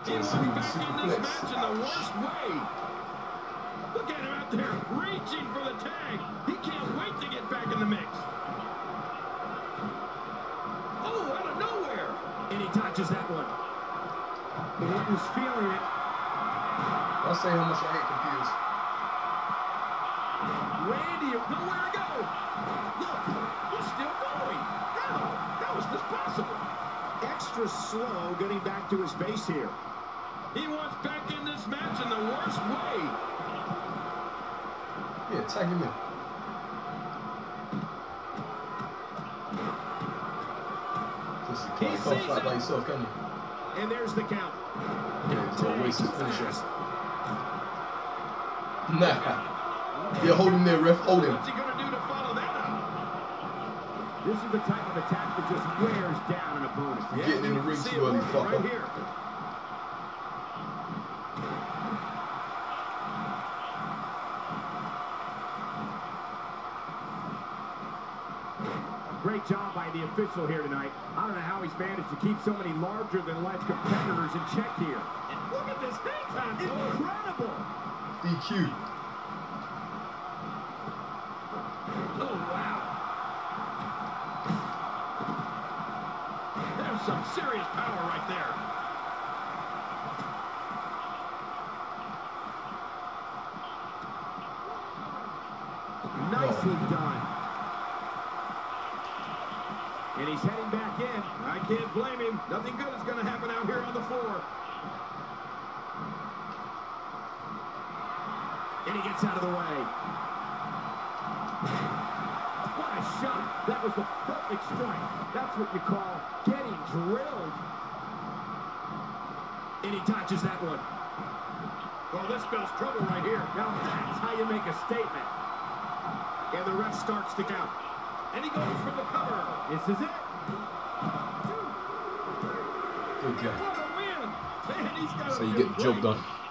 He's back in this match in the worst way. Look at him out there reaching for the tag. He can't wait to get back in the mix. Oh, out of nowhere. And he touches that one. Orton's feeling it. I'll say how much I hate computers. Randy, nowhere to go. Look, he's still going. How is this possible? Extra slow getting back to his base here. He wants back in this match in the worst way. Yeah, tag him in. Just you can't fight by yourself, can you? And there's the count. Yeah, it's a waste of finisher. Nah. Yeah, hold him there, ref. Hold him. What's he going to do to follow that up? This is the type of attack that just wears down an opponent. You're getting in the ring too early, fucker. Right here. Great job by the official here tonight. I don't know how he's managed to keep so many larger-than-life competitors in check here. And look at this hang time. Incredible. DQ. Oh, wow. There's some serious power right there. Nicely done. And he's heading back in. I can't blame him. Nothing good is going to happen out here on the floor. And he gets out of the way. What a shot. That was the perfect strike. That's what you call getting drilled. And he touches that one. Oh, this spells trouble right here. Now that's how you make a statement. And the ref starts to count. And he goes for the cover. This is it. Good guy. What a win. Man, he's got So you get the job done.